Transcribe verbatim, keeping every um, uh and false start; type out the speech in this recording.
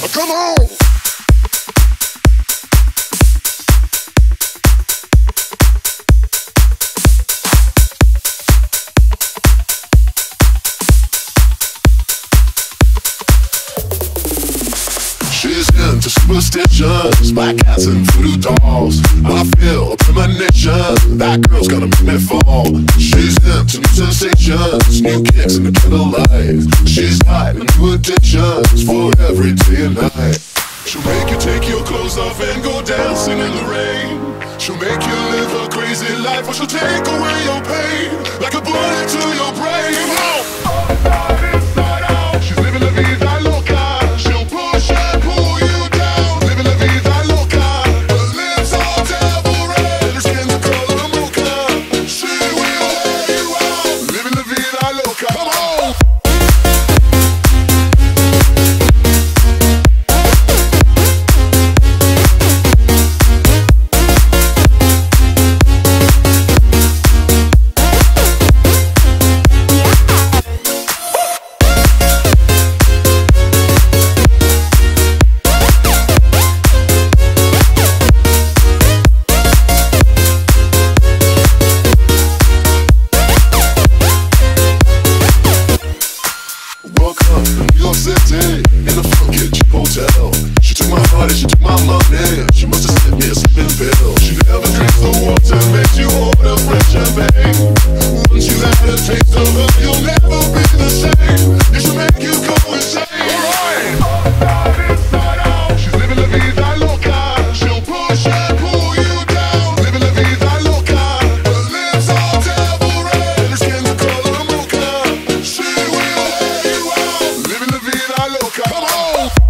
Come on! She's into superstitions, black cats and voodoo dolls. I feel a premonition, that girl's gonna make me fall. She's into new sensations, new kicks in the candlelight. She's got new addictions for every day and night. She'll make you take your clothes off and go dancing in the rain. She'll make you live a crazy life, or she'll take away your pain like a bullet to your brain. Outside, inside out, she's living la vida loca. She'll push and pull you down, living la vida loca. Her lips are devil red, her skin's the color mocha. She will wear you out, living la vida loca. Come on! Welcome to New York City, in a funky cheap hotel. She took my heart and she took my money. She must have sent me a sleeping pill. She never drinks the water, makes you order French champagne. Once you had a taste of her, you'll never be the same. It should make you go insane. Alright! Outside, inside out, she's living la vida loca. She'll push and pull you down, living la vida loca. Her lips are devil red, her skin's the color mocha. She will wear you out, living la vida loca. Come on!